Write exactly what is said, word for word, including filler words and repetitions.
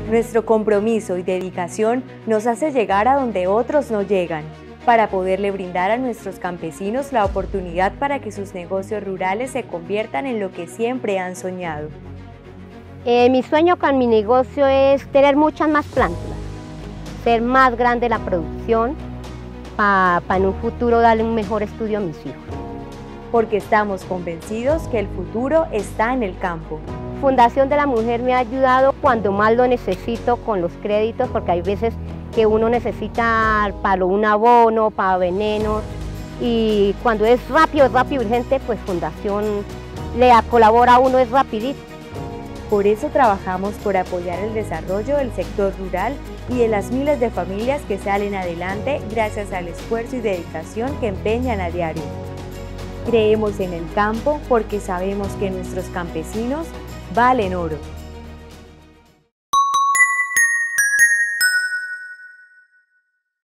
Nuestro compromiso y dedicación nos hace llegar a donde otros no llegan, para poderle brindar a nuestros campesinos la oportunidad para que sus negocios rurales se conviertan en lo que siempre han soñado. Eh, mi sueño con mi negocio es tener muchas más plántulas, ser más grande la producción para pa en un futuro darle un mejor estudio a mis hijos. Porque estamos convencidos que el futuro está en el campo. Fundación de la Mujer me ha ayudado cuando más lo necesito con los créditos, porque hay veces que uno necesita para un abono, para venenos, y cuando es rápido, es rápido y urgente, pues Fundación le colabora a uno, es rapidito. Por eso trabajamos por apoyar el desarrollo del sector rural y de las miles de familias que salen adelante gracias al esfuerzo y dedicación que empeñan a diario. Creemos en el campo porque sabemos que nuestros campesinos valen oro.